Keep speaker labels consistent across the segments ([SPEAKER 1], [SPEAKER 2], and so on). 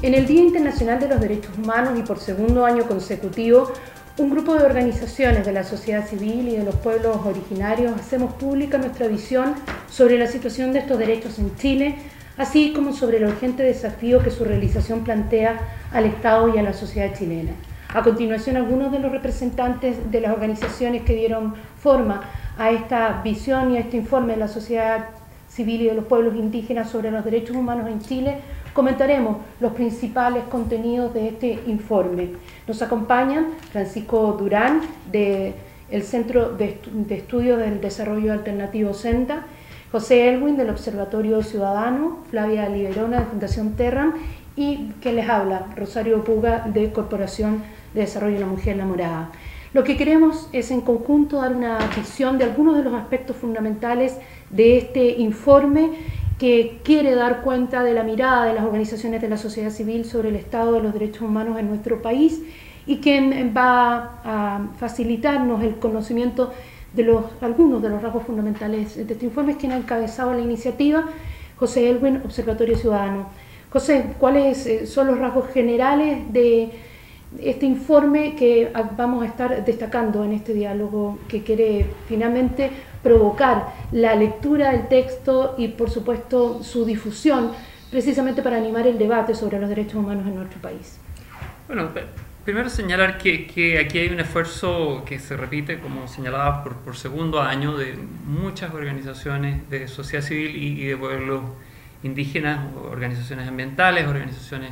[SPEAKER 1] En el Día Internacional de los Derechos Humanos y por segundo año consecutivo, un grupo de organizaciones de la sociedad civil y de los pueblos originarios hacemos pública nuestra visión sobre la situación de estos derechos en Chile, así como sobre el urgente desafío que su realización plantea al Estado y a la sociedad chilena. A continuación, algunos de los representantes de las organizaciones que dieron forma a esta visión y a este informe de la sociedad civil y de los pueblos indígenas sobre los derechos humanos en Chile, comentaremos los principales contenidos de este informe. Nos acompañan Francisco Durán, del Centro de Estudios del Desarrollo Alternativo CENTA, José Elwin, del Observatorio Ciudadano, Flavia Liberona, de Fundación Terram, y que les habla, Rosario Puga, de Corporación de Desarrollo de la Mujer La Morada. Lo que queremos es en conjunto dar una visión de algunos de los aspectos fundamentales de este informe, que quiere dar cuenta de la mirada de las organizaciones de la sociedad civil sobre el estado de los derechos humanos en nuestro país y que va a facilitarnos el conocimiento de algunos de los rasgos fundamentales de este informe. Quien ha encabezado la iniciativa, José Elwin, Observatorio Ciudadano. José, ¿cuáles son los rasgos generales de este informe que vamos a estar destacando en este diálogo que quiere finalmente provocar la lectura del texto y, por supuesto, su difusión, precisamente para animar el debate sobre los derechos humanos en nuestro país?
[SPEAKER 2] Bueno, primero señalar que aquí hay un esfuerzo que se repite, como señalaba, por segundo año, de muchas organizaciones de sociedad civil y de pueblos indígenas, organizaciones ambientales, organizaciones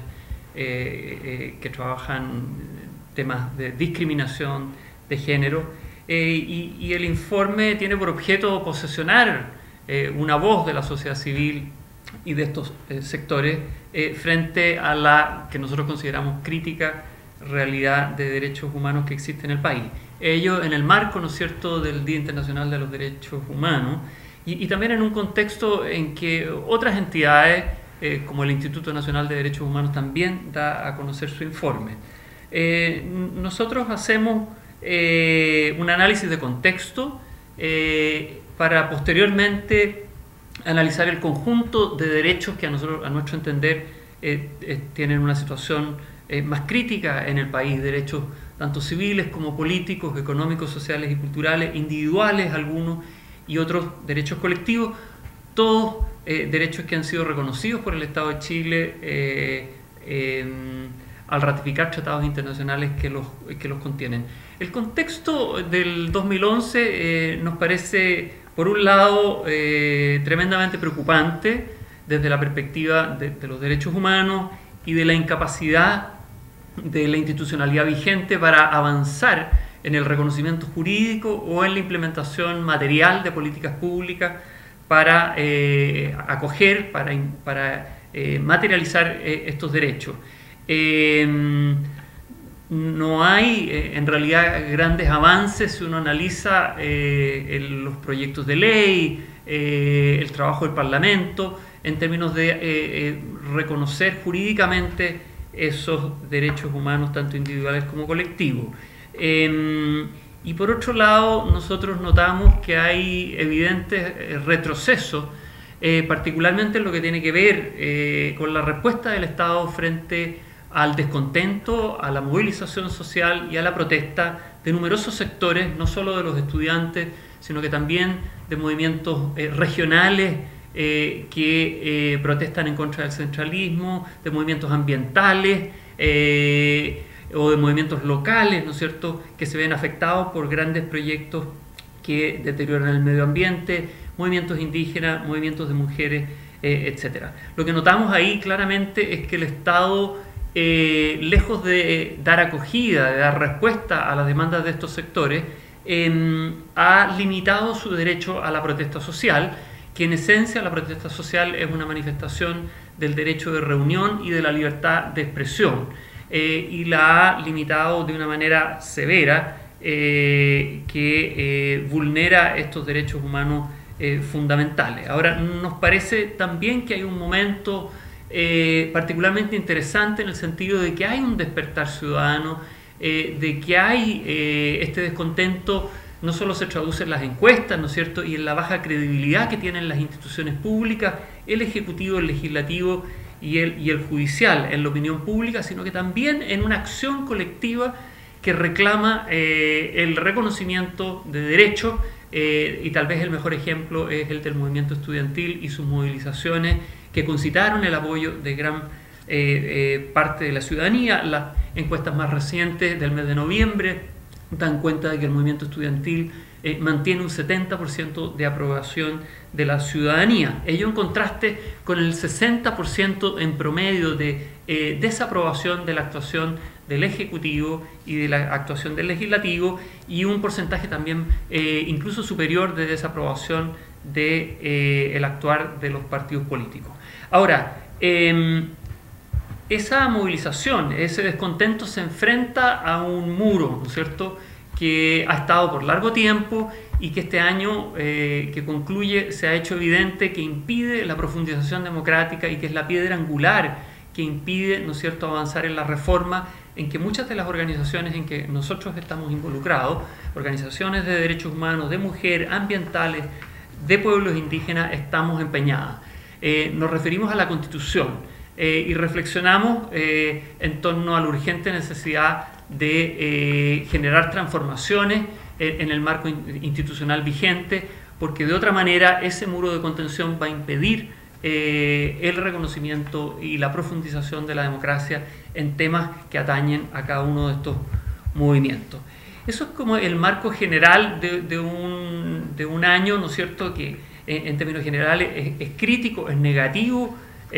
[SPEAKER 2] que trabajan temas de discriminación de género, y el informe tiene por objeto posesionar una voz de la sociedad civil y de estos sectores frente a la que nosotros consideramos crítica realidad de derechos humanos que existe en el país. Ello en el marco, ¿no es cierto?, del Día Internacional de los Derechos Humanos y también en un contexto en que otras entidades como el Instituto Nacional de Derechos Humanos también da a conocer su informe. Nosotros hacemos un análisis de contexto para posteriormente analizar el conjunto de derechos que a nuestro entender tienen una situación más crítica en el país, derechos tanto civiles como políticos, económicos, sociales y culturales, individuales algunos y otros derechos colectivos, todos derechos que han sido reconocidos por el Estado de Chile al ratificar tratados internacionales que los contienen. El contexto del 2011 nos parece, por un lado, tremendamente preocupante desde la perspectiva de los derechos humanos y de la incapacidad de la institucionalidad vigente para avanzar en el reconocimiento jurídico o en la implementación material de políticas públicas para acoger, para materializar estos derechos. No hay en realidad grandes avances si uno analiza los proyectos de ley, el trabajo del Parlamento, en términos de reconocer jurídicamente esos derechos humanos, tanto individuales como colectivos. Y por otro lado, nosotros notamos que hay evidentes retrocesos, particularmente en lo que tiene que ver con la respuesta del Estado frente al descontento, a la movilización social y a la protesta de numerosos sectores, no solo de los estudiantes, sino que también de movimientos regionales que protestan en contra del centralismo, de movimientos ambientales o de movimientos locales, ¿no es cierto?, que se ven afectados por grandes proyectos que deterioran el medio ambiente, movimientos indígenas, movimientos de mujeres, etc. Lo que notamos ahí claramente es que el Estado, lejos de dar acogida, de dar respuesta a las demandas de estos sectores, ha limitado su derecho a la protesta social, que en esencia la protesta social es una manifestación del derecho de reunión y de la libertad de expresión, y la ha limitado de una manera severa que vulnera estos derechos humanos fundamentales. Ahora, nos parece también que hay un momento particularmente interesante en el sentido de que hay un despertar ciudadano, de que hay este descontento no solo se traduce en las encuestas, ¿no es cierto?, y en la baja credibilidad que tienen las instituciones públicas, el Ejecutivo, el Legislativo y el judicial en la opinión pública, sino que también en una acción colectiva que reclama el reconocimiento de derechos, y tal vez el mejor ejemplo es el del movimiento estudiantil y sus movilizaciones que concitaron el apoyo de gran parte de la ciudadanía. Las encuestas más recientes del mes de noviembre dan cuenta de que el movimiento estudiantil mantiene un 70% de aprobación de la ciudadanía. Ello en contraste con el 60% en promedio de desaprobación de la actuación del Ejecutivo y de la actuación del Legislativo, y un porcentaje también incluso superior de desaprobación de el actuar de los partidos políticos. Ahora, esa movilización, ese descontento se enfrenta a un muro, ¿no es cierto?, que ha estado por largo tiempo y que este año que concluye se ha hecho evidente que impide la profundización democrática y que es la piedra angular que impide, ¿no es cierto?, avanzar en la reforma en que muchas de las organizaciones en que nosotros estamos involucrados, organizaciones de derechos humanos, de mujeres, ambientales, de pueblos indígenas, estamos empeñadas. Nos referimos a la Constitución y reflexionamos en torno a la urgente necesidad de generar transformaciones en el marco institucional vigente, porque de otra manera ese muro de contención va a impedir el reconocimiento y la profundización de la democracia en temas que atañen a cada uno de estos movimientos. Eso es como el marco general de un año, ¿no es cierto?, que en términos generales es crítico, es negativo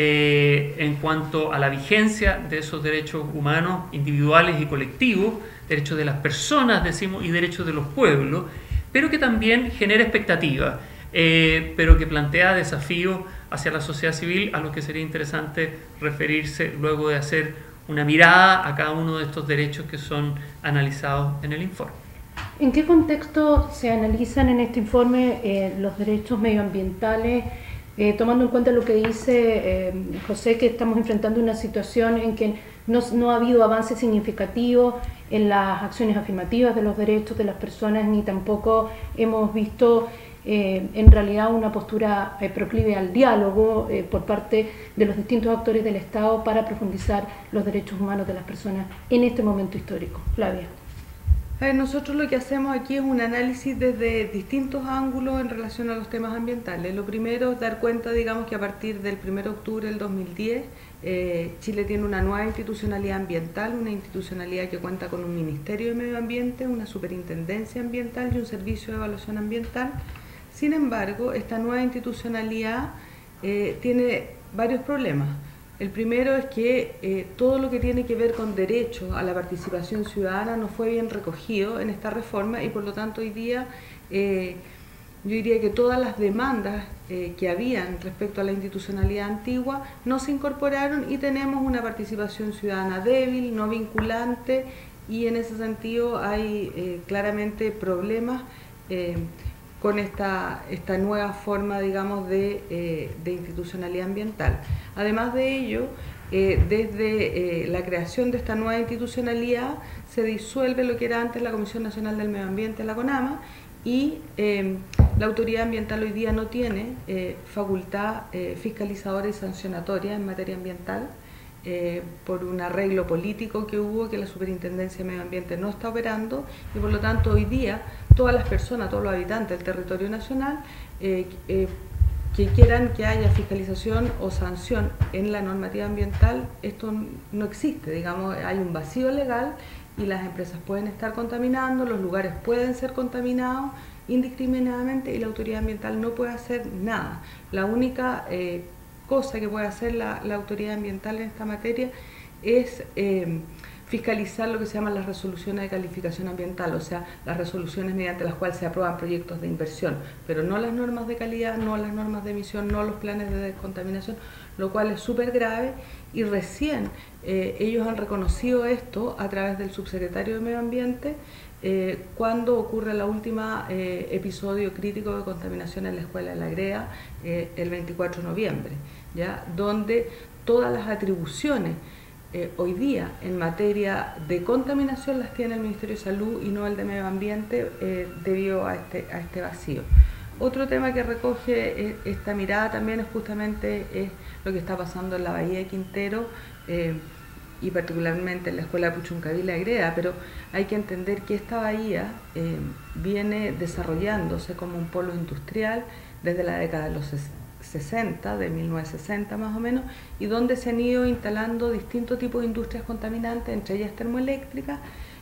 [SPEAKER 2] en cuanto a la vigencia de esos derechos humanos individuales y colectivos, derechos de las personas, decimos, y derechos de los pueblos, pero que también genera expectativas, pero que plantea desafíos hacia la sociedad civil a los que sería interesante referirse luego de hacer una mirada a cada uno de estos derechos que son analizados en el informe.
[SPEAKER 1] ¿En qué contexto se analizan en este informe los derechos medioambientales, tomando en cuenta lo que dice José, que estamos enfrentando una situación en que no ha habido avance significativo en las acciones afirmativas de los derechos de las personas, ni tampoco hemos visto en realidad una postura proclive al diálogo por parte de los distintos actores del Estado para profundizar los derechos humanos de las personas en este momento histórico? Flavia.
[SPEAKER 3] Nosotros lo que hacemos aquí es un análisis desde distintos ángulos en relación a los temas ambientales. Lo primero es dar cuenta, digamos, que a partir del 1 de octubre del 2010 Chile tiene una nueva institucionalidad ambiental, una institucionalidad que cuenta con un Ministerio de Medio Ambiente, una Superintendencia Ambiental y un Servicio de Evaluación Ambiental. Sin embargo, esta nueva institucionalidad tiene varios problemas. El primero es que todo lo que tiene que ver con derecho a la participación ciudadana no fue bien recogido en esta reforma y por lo tanto hoy día yo diría que todas las demandas que habían respecto a la institucionalidad antigua no se incorporaron y tenemos una participación ciudadana débil, no vinculante, y en ese sentido hay claramente problemas con esta nueva forma, digamos, de institucionalidad ambiental. Además de ello, desde la creación de esta nueva institucionalidad se disuelve lo que era antes la Comisión Nacional del Medio Ambiente, la CONAMA, y la autoridad ambiental hoy día no tiene facultad fiscalizadora y sancionatoria en materia ambiental por un arreglo político que hubo, que la Superintendencia de Medio Ambiente no está operando, y por lo tanto hoy día todas las personas, todos los habitantes del territorio nacional que quieran que haya fiscalización o sanción en la normativa ambiental, esto no existe, digamos, hay un vacío legal y las empresas pueden estar contaminando, los lugares pueden ser contaminados indiscriminadamente y la autoridad ambiental no puede hacer nada. La única cosa que puede hacer la autoridad ambiental en esta materia es fiscalizar lo que se llaman las resoluciones de calificación ambiental, o sea, las resoluciones mediante las cuales se aprueban proyectos de inversión, pero no las normas de calidad, no las normas de emisión, no los planes de descontaminación, lo cual es súper grave, y recién ellos han reconocido esto a través del subsecretario de Medio Ambiente cuando ocurre la última episodio crítico de contaminación en la escuela de La Greda el 24 de noviembre, ¿ya? Donde todas las atribuciones hoy día en materia de contaminación las tiene el Ministerio de Salud y no el de Medio Ambiente debido a este vacío. Otro tema que recoge esta mirada también es justamente lo que está pasando en la Bahía de Quintero, y particularmente en la Escuela de Puchuncaví La Greda, pero hay que entender que esta bahía viene desarrollándose como un polo industrial desde la década de los 60, de 1960 más o menos, y donde se han ido instalando distintos tipos de industrias contaminantes, entre ellas termoeléctricas,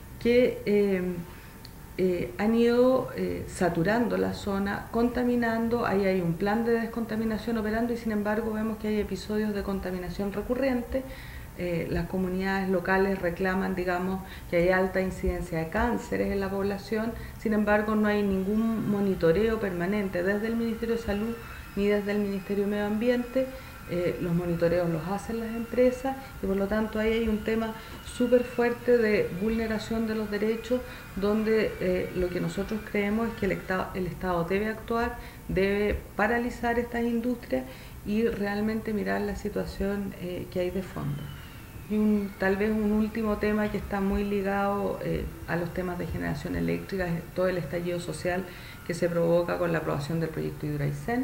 [SPEAKER 3] que han ido saturando la zona, contaminando. Ahí hay un plan de descontaminación operando y sin embargo vemos que hay episodios de contaminación recurrente. Las comunidades locales reclaman, digamos, que hay alta incidencia de cánceres en la población, sin embargo no hay ningún monitoreo permanente desde el Ministerio de Salud ni desde el Ministerio de Medio Ambiente. Los monitoreos los hacen las empresas y por lo tanto ahí hay un tema súper fuerte de vulneración de los derechos, donde lo que nosotros creemos es que el Estado debe actuar, debe paralizar estas industrias y realmente mirar la situación que hay de fondo. Y tal vez un último tema que está muy ligado a los temas de generación eléctrica es todo el estallido social que se provoca con la aprobación del proyecto Hidroaicén,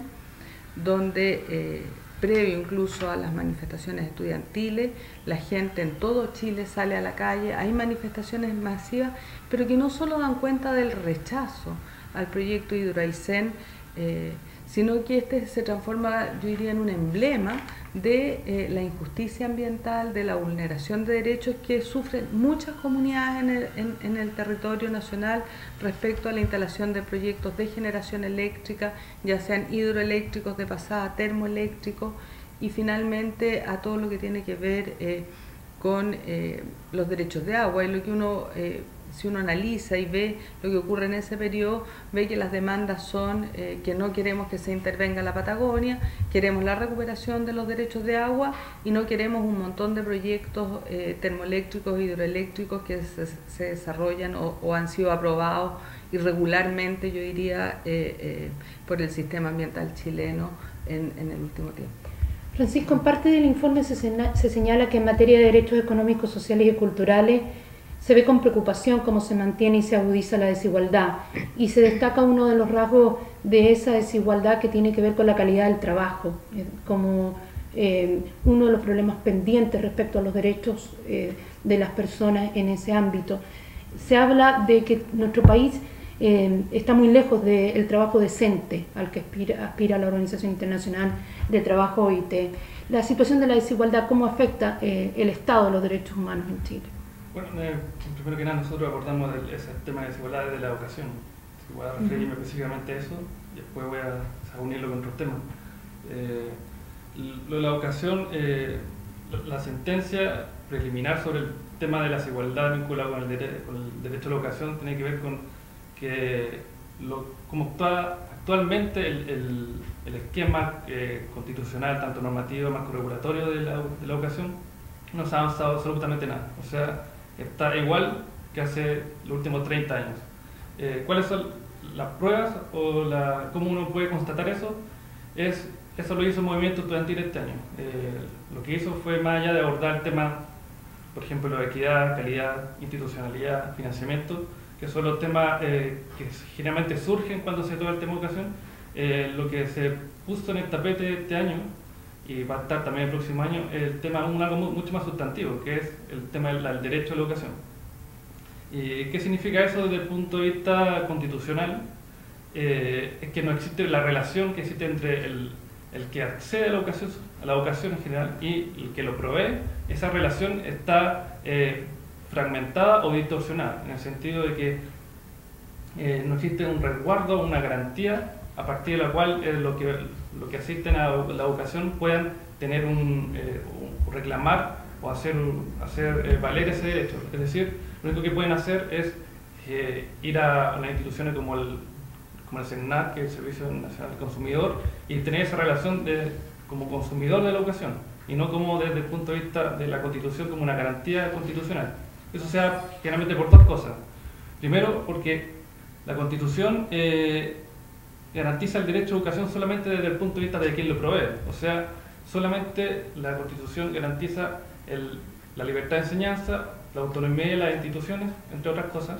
[SPEAKER 3] donde previo incluso a las manifestaciones estudiantiles, la gente en todo Chile sale a la calle, hay manifestaciones masivas, pero que no solo dan cuenta del rechazo al proyecto Hidroaicén, sino que este se transforma, yo diría, en un emblema de la injusticia ambiental, de la vulneración de derechos que sufren muchas comunidades en el territorio nacional respecto a la instalación de proyectos de generación eléctrica, ya sean hidroeléctricos de pasada, termoeléctricos, y finalmente a todo lo que tiene que ver con los derechos de agua. Y lo que uno, si uno analiza y ve lo que ocurre en ese periodo, ve que las demandas son que no queremos que se intervenga la Patagonia, queremos la recuperación de los derechos de agua y no queremos un montón de proyectos termoeléctricos, hidroeléctricos que se desarrollan o han sido aprobados irregularmente, yo diría, por el sistema ambiental chileno en el último tiempo.
[SPEAKER 1] Francisco, en parte del informe se señala que en materia de derechos económicos, sociales y culturales se ve con preocupación cómo se mantiene y se agudiza la desigualdad, y se destaca uno de los rasgos de esa desigualdad que tiene que ver con la calidad del trabajo, como uno de los problemas pendientes respecto a los derechos de las personas en ese ámbito. Se habla de que nuestro país está muy lejos del trabajo decente al que aspira la Organización Internacional de Trabajo, OIT. La situación de la desigualdad, ¿cómo afecta el estado de los derechos humanos en Chile?
[SPEAKER 4] Bueno, primero que nada nosotros abordamos ese tema de desigualdad desde la educación. Voy a referirme específicamente a eso y después voy a unirlo con otros temas. Lo de la educación, la sentencia preliminar sobre el tema de la desigualdad vinculado con el derecho a la educación tiene que ver con que como está actualmente el esquema constitucional, tanto normativo, marco regulatorio de la educación, no se ha avanzado absolutamente nada. O sea, está igual que hace los últimos 30 años. ¿Cuáles son las pruebas o cómo uno puede constatar eso? Eso lo hizo el movimiento estudiantil este año. Lo que hizo fue, más allá de abordar el tema, por ejemplo, de equidad, calidad, institucionalidad, financiamiento, que son los temas que generalmente surgen cuando se toca el tema de educación, lo que se puso en el tapete este año y va a estar también el próximo año, el tema algo mucho más sustantivo, que es el tema del derecho a la educación. ¿Qué significa eso desde el punto de vista constitucional? Es que no existe la relación que existe entre el que accede a la educación en general y el que lo provee. Esa relación está fragmentada o distorsionada, en el sentido de que no existe un resguardo, una garantía a partir de la cual lo que asisten a la educación puedan tener reclamar o hacer valer ese derecho. Es decir, lo único que pueden hacer es ir a las instituciones como el SENAC, que es el Servicio Nacional del Consumidor, y tener esa relación como consumidor de la educación, y no como desde el punto de vista de la Constitución como una garantía constitucional. Eso se da generalmente por dos cosas. Primero, porque la Constitución garantiza el derecho a educación solamente desde el punto de vista de quien lo provee. O sea, solamente la Constitución garantiza la libertad de enseñanza, la autonomía de las instituciones, entre otras cosas,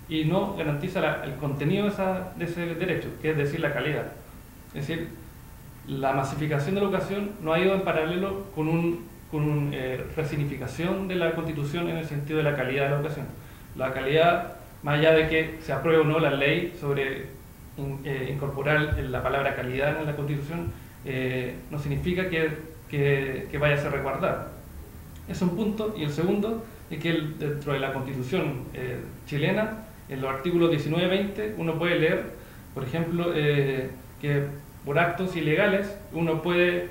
[SPEAKER 4] y no garantiza el contenido de ese derecho, que es decir, la calidad. Es decir, la masificación de la educación no ha ido en paralelo con una resignificación de la Constitución en el sentido de la calidad de la educación. La calidad, más allá de que se apruebe o no la ley sobre incorporar la palabra calidad en la Constitución, no significa que vaya a ser resguardada. Es un punto. Y el segundo es que dentro de la Constitución chilena, en los artículos 19 y 20, uno puede leer, por ejemplo, que por actos ilegales uno puede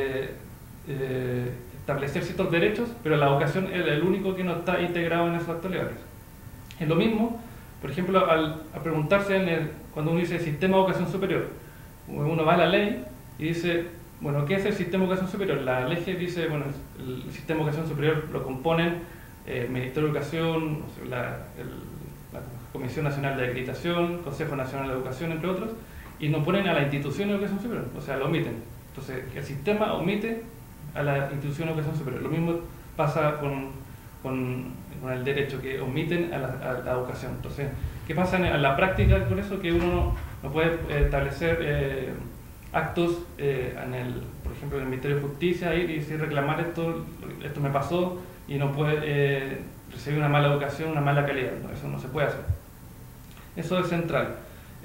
[SPEAKER 4] establecer ciertos derechos, pero la educación es el único que no está integrado en esos actos legales. Es lo mismo, por ejemplo, al preguntarse cuando uno dice sistema de educación superior, uno va a la ley y dice, bueno, ¿qué es el sistema de educación superior? La ley dice, bueno, el sistema de educación superior lo componen el Ministerio de Educación, la Comisión Nacional de Acreditación, Consejo Nacional de Educación, entre otros, y no ponen a la institución de educación superior, o sea, lo omiten. Entonces, el sistema omite a la institución de educación superior. Lo mismo pasa con el derecho, que omiten a la educación. Entonces, ¿qué pasa en la práctica con eso? Que uno no puede establecer actos, por ejemplo, en el Ministerio de Justicia, y decir, reclamar esto me pasó, y no puede recibir una mala educación, una mala calidad. No, eso no se puede hacer. Eso es central.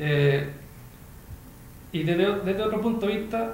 [SPEAKER 4] Y desde otro punto de vista,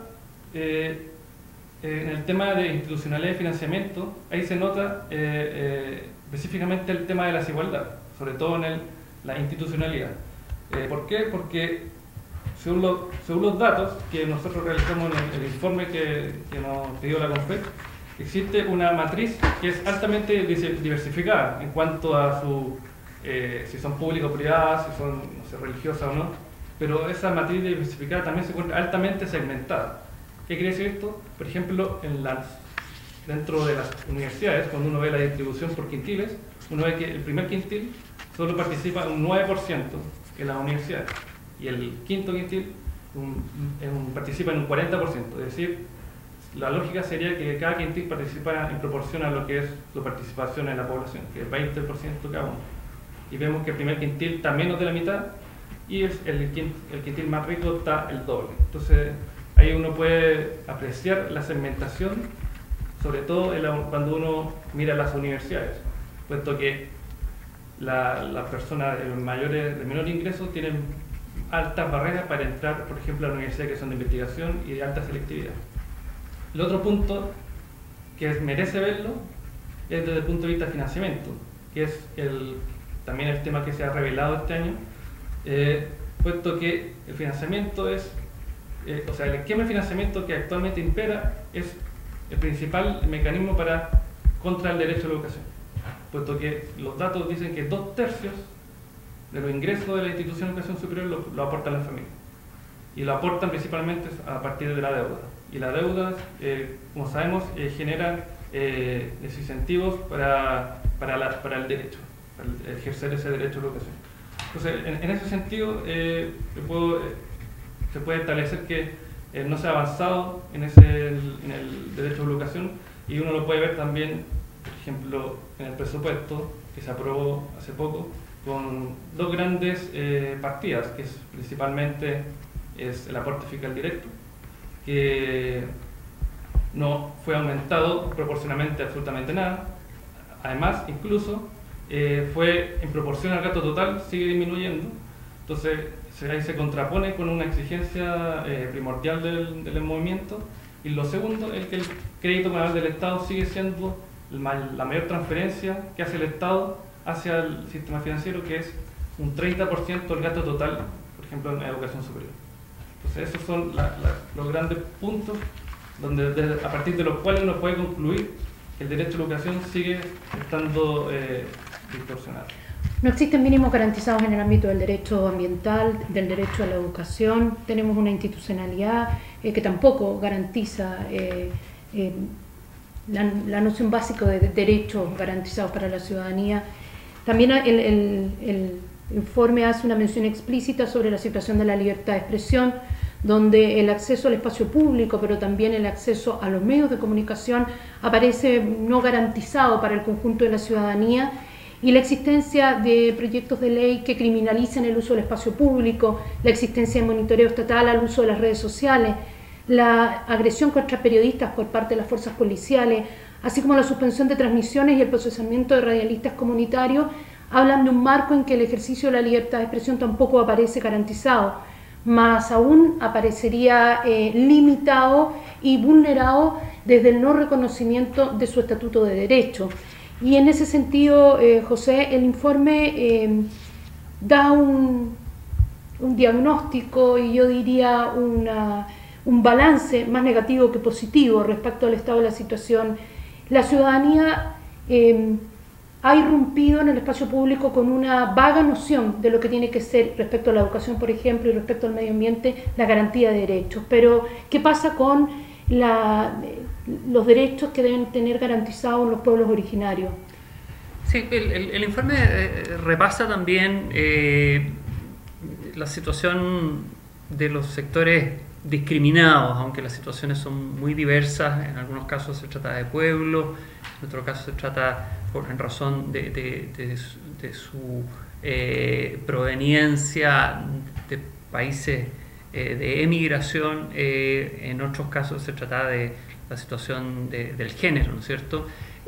[SPEAKER 4] en el tema de institucionalidad y financiamiento, ahí se nota específicamente el tema de la desigualdad, sobre todo en la institucionalidad. ¿Por qué? Porque según los datos que nosotros realizamos en el informe que nos pidió la CONFET, existe una matriz que es altamente diversificada en cuanto a si son públicas o privadas, si son, no sé, religiosas o no, pero esa matriz diversificada también se encuentra altamente segmentada. ¿Qué quiere decir esto? Por ejemplo, dentro de las universidades, cuando uno ve la distribución por quintiles, uno ve que el primer quintil solo participa un 9% en las universidades, y el quinto quintil participa en un 40%, es decir, la lógica sería que cada quintil participara en proporción a lo que es su participación en la población, que es 20% cada uno. Y vemos que el primer quintil está menos de la mitad, y el quintil más rico está el doble. Entonces, ahí uno puede apreciar la segmentación, sobre todo cuando uno mira las universidades, puesto que las personas de menor ingreso tienen altas barreras para entrar, por ejemplo, a las universidades que son de investigación y de alta selectividad. El otro punto que merece verlo es desde el punto de vista de financiamiento, que es también el tema que se ha revelado este año, puesto que el financiamiento el esquema de financiamiento que actualmente impera es el principal mecanismo contra el derecho a la educación, puesto que los datos dicen que 2/3 de los ingresos de la institución de educación superior lo aportan las familias, y lo aportan principalmente a partir de la deuda. Y las deudas, como sabemos, generan desincentivos para el derecho, para ejercer ese derecho a la educación. Entonces, en ese sentido, se puede establecer que no se ha avanzado en el derecho a la educación, y uno lo puede ver también, por ejemplo, en el presupuesto que se aprobó hace poco, con dos grandes partidas, que principalmente es el aporte fiscal directo, que no fue aumentado proporcionalmente absolutamente nada. Además, incluso fue en proporción al gasto total, sigue disminuyendo. Entonces ahí se contrapone con una exigencia primordial del movimiento. Y lo segundo es que el crédito global del Estado sigue siendo la mayor transferencia que hace el Estado hacia el sistema financiero, que es un 30% del gasto total, por ejemplo, en educación superior. Entonces esos son los grandes puntos a partir de los cuales uno puede concluir que el derecho a la educación sigue estando distorsionado.
[SPEAKER 1] No existen mínimos garantizados en el ámbito del derecho ambiental, del derecho a la educación. Tenemos una institucionalidad que tampoco garantiza la noción básica de derechos garantizados para la ciudadanía. También el informe hace una mención explícita sobre la situación de la libertad de expresión, donde el acceso al espacio público, pero también el acceso a los medios de comunicación aparece no garantizado para el conjunto de la ciudadanía, y la existencia de proyectos de ley que criminalicen el uso del espacio público, la existencia de monitoreo estatal al uso de las redes sociales, la agresión contra periodistas por parte de las fuerzas policiales, así como la suspensión de transmisiones y el procesamiento de radialistas comunitarios, hablan de un marco en que el ejercicio de la libertad de expresión tampoco aparece garantizado, más aún aparecería limitado y vulnerado desde el no reconocimiento de su estatuto de derecho. Y en ese sentido, José, el informe da un diagnóstico y yo diría un balance más negativo que positivo respecto al estado de la situación. La ciudadanía ha irrumpido en el espacio público con una vaga noción de lo que tiene que ser respecto a la educación, por ejemplo, y respecto al medio ambiente, la garantía de derechos. Pero, ¿qué pasa con los derechos que deben tener garantizados los pueblos originarios?
[SPEAKER 2] Sí, el informe repasa también la situación de los sectores discriminados, aunque las situaciones son muy diversas. En algunos casos se trata de pueblos, en otros casos se trata en razón de su proveniencia de países de emigración, en otros casos se trata de la situación del género, ¿no es cierto?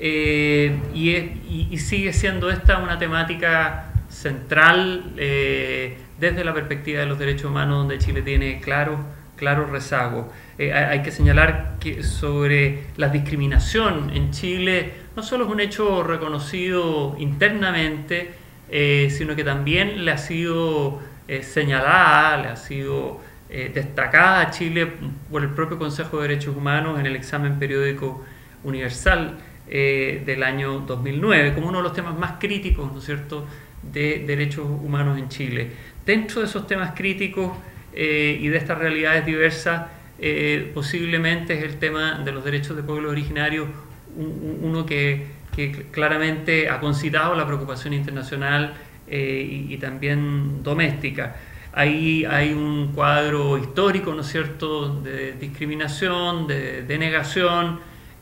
[SPEAKER 2] Y sigue siendo esta una temática central desde la perspectiva de los derechos humanos, donde Chile tiene claro rezago. Hay que señalar que sobre la discriminación en Chile no solo es un hecho reconocido internamente, sino que también le ha sido señalada, le ha sido destacada a Chile por el propio Consejo de Derechos Humanos en el examen periódico universal del año 2009 como uno de los temas más críticos, ¿no es cierto?, de derechos humanos en Chile. Dentro de esos temas críticos y de estas realidades diversas, posiblemente es el tema de los derechos de pueblos originarios, uno que claramente ha concitado la preocupación internacional y también doméstica. Ahí hay un cuadro histórico, ¿no es cierto?, de discriminación, de denegación.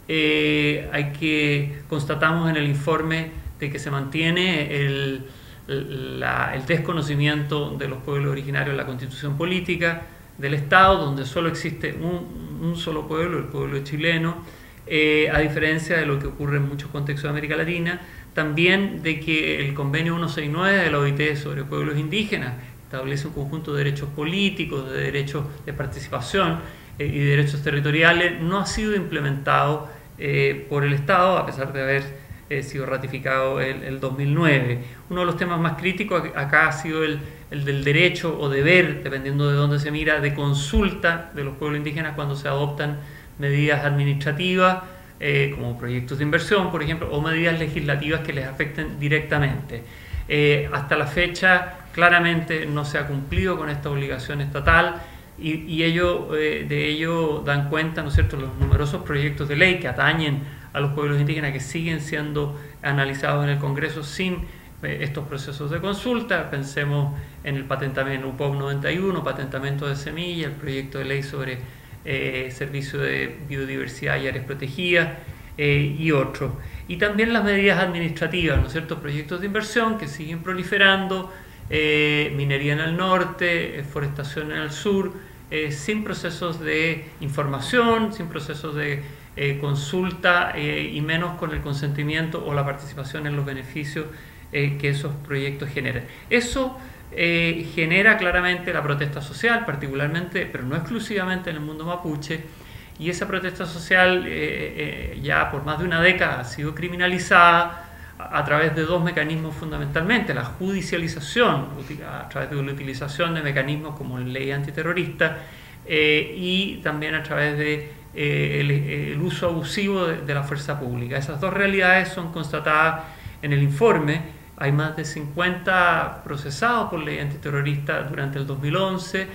[SPEAKER 2] Constatamos en el informe de que se mantiene el desconocimiento de los pueblos originarios en la constitución política del Estado, donde solo existe un solo pueblo, el pueblo chileno, a diferencia de lo que ocurre en muchos contextos de América Latina. También de que el convenio 169 de la OIT sobre pueblos indígenas establece un conjunto de derechos políticos, de derechos de participación y de derechos territoriales, no ha sido implementado por el Estado, a pesar de haber sido ratificado el 2009. Uno de los temas más críticos acá ha sido el del derecho o deber, dependiendo de dónde se mira, de consulta de los pueblos indígenas cuando se adoptan medidas administrativas, como proyectos de inversión, por ejemplo, o medidas legislativas que les afecten directamente. Hasta la fecha, claramente no se ha cumplido con esta obligación estatal y de ello dan cuenta, ¿no es cierto?, los numerosos proyectos de ley que atañen a los pueblos indígenas que siguen siendo analizados en el Congreso sin estos procesos de consulta. Pensemos en el patentamiento UPOV 91, patentamiento de semillas, el proyecto de ley sobre servicio de biodiversidad y áreas protegidas y otros. Y también las medidas administrativas, ¿no es cierto?, proyectos de inversión que siguen proliferando, minería en el norte, forestación en el sur, sin procesos de información, sin procesos de consulta y menos con el consentimiento o la participación en los beneficios que esos proyectos generan. Eso genera claramente la protesta social, particularmente, pero no exclusivamente en el mundo mapuche, y esa protesta social ya por más de una década ha sido criminalizada a través de dos mecanismos fundamentalmente: la judicialización, a través de la utilización de mecanismos como la ley antiterrorista, y también a través de el uso abusivo de la fuerza pública. Esas dos realidades son constatadas en el informe. Hay más de 50 procesados por ley antiterrorista durante el 2011.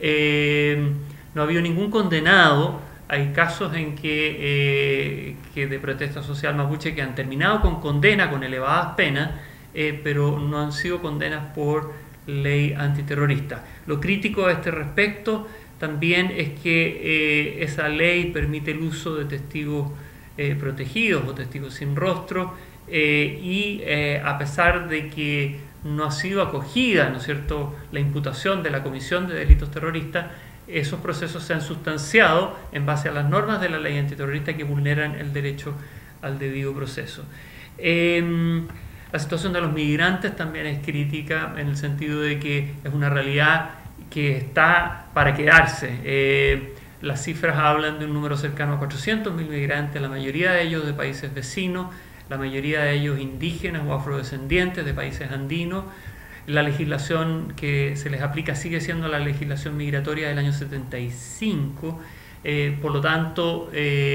[SPEAKER 2] No ha habido ningún condenado. Hay casos en que de protesta social mapuche que han terminado con condena, con elevadas penas, pero no han sido condenas por ley antiterrorista. Lo crítico a este respecto también es que esa ley permite el uso de testigos protegidos o testigos sin rostro, a pesar de que no ha sido acogida, ¿no es cierto?, la imputación de la Comisión de Delitos Terroristas, esos procesos se han sustanciado en base a las normas de la ley antiterrorista que vulneran el derecho al debido proceso. La situación de los migrantes también es crítica en el sentido de que es una realidad que está para quedarse. Las cifras hablan de un número cercano a 400.000 migrantes, la mayoría de ellos de países vecinos, la mayoría de ellos indígenas o afrodescendientes de países andinos. La legislación que se les aplica sigue siendo la legislación migratoria del año 75, por lo tanto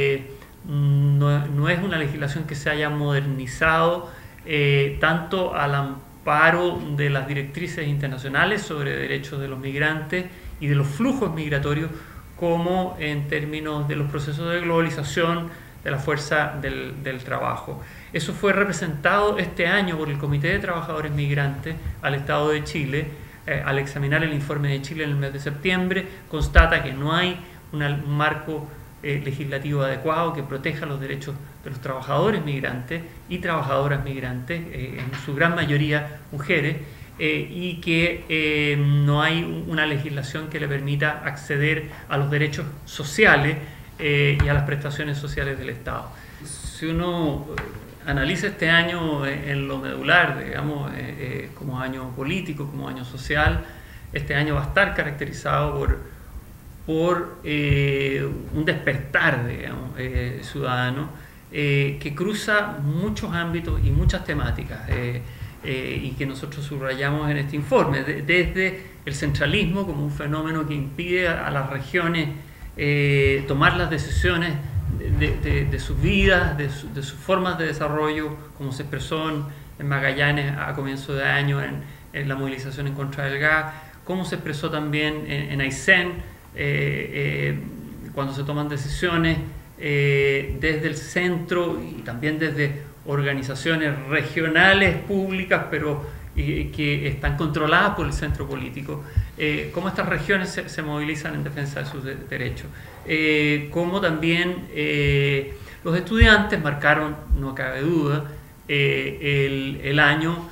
[SPEAKER 2] no es una legislación que se haya modernizado tanto al amparo de las directrices internacionales sobre derechos de los migrantes y de los flujos migratorios, como en términos de los procesos de globalización de la fuerza del trabajo. Eso fue representado este año por el Comité de Trabajadores Migrantes al Estado de Chile. Al examinar el informe de Chile en el mes de septiembre, constata que no hay un marco legislativo adecuado que proteja los derechos de los trabajadores migrantes y trabajadoras migrantes, en su gran mayoría mujeres, y que no hay una legislación que le permita acceder a los derechos sociales y a las prestaciones sociales del Estado. Si uno analiza este año en lo medular, digamos, como año político, como año social, este año va a estar caracterizado por un despertar, digamos, ciudadano, que cruza muchos ámbitos y muchas temáticas, y que nosotros subrayamos en este informe, desde el centralismo como un fenómeno que impide a las regiones tomar las decisiones de sus vidas, de sus formas de desarrollo, como se expresó en Magallanes a comienzo de año en la movilización en contra del gas, como se expresó también en Aysén, cuando se toman decisiones desde el centro y también desde organizaciones regionales públicas, pero que están controladas por el centro político, cómo estas regiones se movilizan en defensa de sus derechos, cómo también los estudiantes marcaron, no cabe duda, el año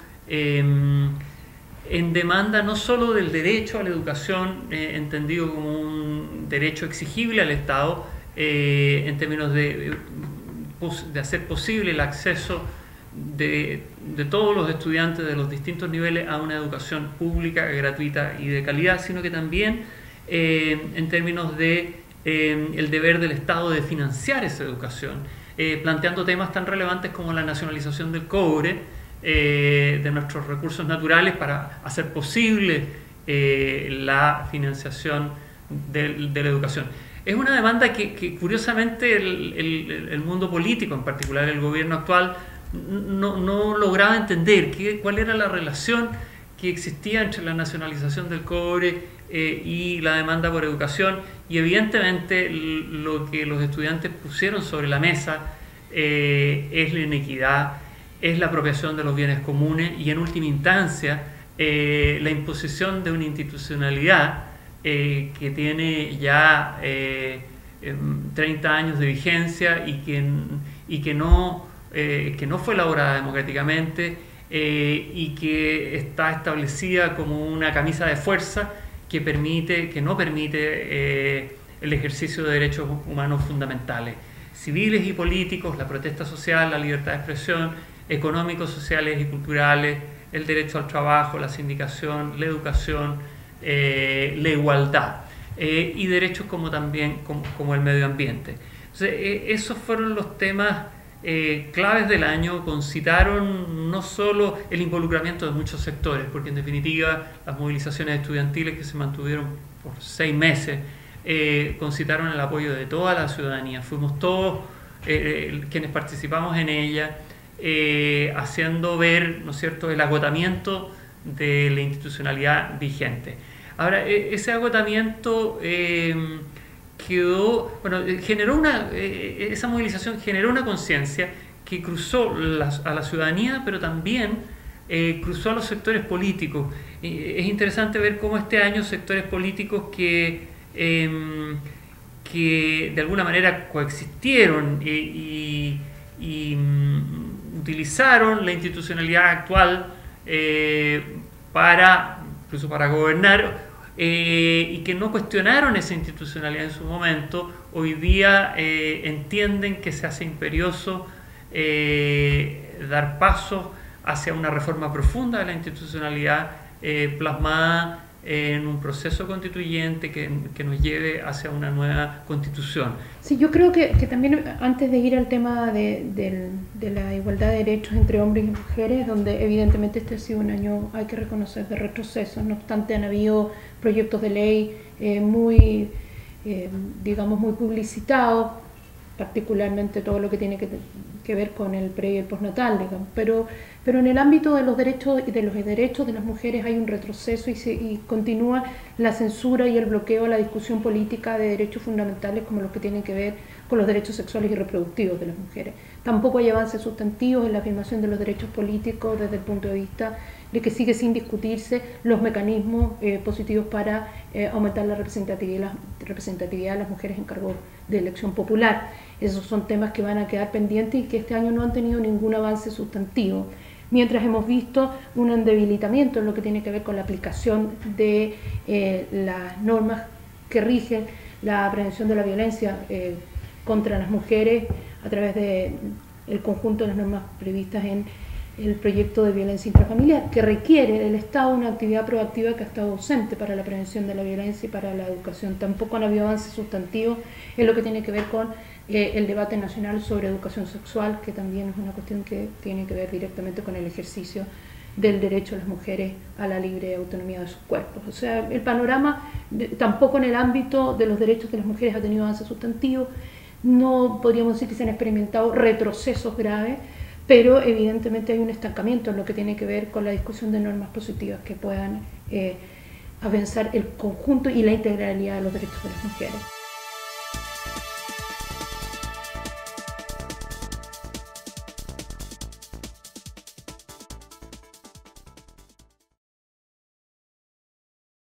[SPEAKER 2] en demanda no solo del derecho a la educación, entendido como un derecho exigible al Estado, en términos de hacer posible el acceso de todos los estudiantes de los distintos niveles a una educación pública, gratuita y de calidad, sino que también en términos de el deber del Estado de financiar esa educación, planteando temas tan relevantes como la nacionalización del cobre, de nuestros recursos naturales, para hacer posible la financiación de la educación. Es una demanda que curiosamente el mundo político, en particular el gobierno actual, no lograba entender cuál era la relación que existía entre la nacionalización del cobre y la demanda por educación, y evidentemente lo que los estudiantes pusieron sobre la mesa es la inequidad, es la apropiación de los bienes comunes y en última instancia la imposición de una institucionalidad que tiene ya 30 años de vigencia y que no fue elaborada democráticamente y que está establecida como una camisa de fuerza que no permite el ejercicio de derechos humanos fundamentales, civiles y políticos, la protesta social, la libertad de expresión, económicos, sociales y culturales, el derecho al trabajo, la sindicación, la educación, la igualdad y derechos como también como el medio ambiente. Entonces, esos fueron los temas claves del año. Concitaron no solo el involucramiento de muchos sectores, porque en definitiva las movilizaciones estudiantiles que se mantuvieron por 6 meses concitaron el apoyo de toda la ciudadanía. Fuimos todos quienes participamos en ella, haciendo ver, ¿no es cierto?, el agotamiento de la institucionalidad vigente. Ahora, ese agotamiento esa movilización generó una conciencia que cruzó a la ciudadanía, pero también cruzó a los sectores políticos. Es interesante ver cómo este año sectores políticos que de alguna manera coexistieron y utilizaron la institucionalidad actual incluso para gobernar, y que no cuestionaron esa institucionalidad en su momento, hoy día entienden que se hace imperioso dar pasos hacia una reforma profunda de la institucionalidad plasmada en un proceso constituyente que nos lleve hacia una nueva constitución.
[SPEAKER 1] Sí, yo creo que también antes de ir al tema de la igualdad de derechos entre hombres y mujeres, donde evidentemente este ha sido un año, hay que reconocer, de retroceso, no obstante han habido proyectos de ley muy publicitados, particularmente todo lo que tiene que ver con el pre y el postnatal, digamos. Pero en el ámbito de los derechos y de los derechos de las mujeres hay un retroceso y continúa la censura y el bloqueo a la discusión política de derechos fundamentales como los que tienen que ver con los derechos sexuales y reproductivos de las mujeres. Tampoco hay avances sustantivos en la afirmación de los derechos políticos desde el punto de vista de que sigue sin discutirse los mecanismos positivos para aumentar la representatividad de las mujeres en cargos de elección popular. Esos son temas que van a quedar pendientes y que este año no han tenido ningún avance sustantivo. Mientras hemos visto un debilitamiento en lo que tiene que ver con la aplicación de las normas que rigen la prevención de la violencia contra las mujeres a través del conjunto de las normas previstas en el proyecto de violencia intrafamiliar, que requiere del Estado una actividad proactiva que ha estado ausente para la prevención de la violencia y para la educación. Tampoco han habido avances sustantivos en lo que tiene que ver con el debate nacional sobre educación sexual, que también es una cuestión que tiene que ver directamente con el ejercicio del derecho de las mujeres a la libre autonomía de sus cuerpos. O sea, el panorama tampoco en el ámbito de los derechos de las mujeres ha tenido avances sustantivos. No podríamos decir que se han experimentado retrocesos graves, pero evidentemente hay un estancamiento en lo que tiene que ver con la discusión de normas positivas que puedan avanzar el conjunto y la integralidad de los derechos de las mujeres.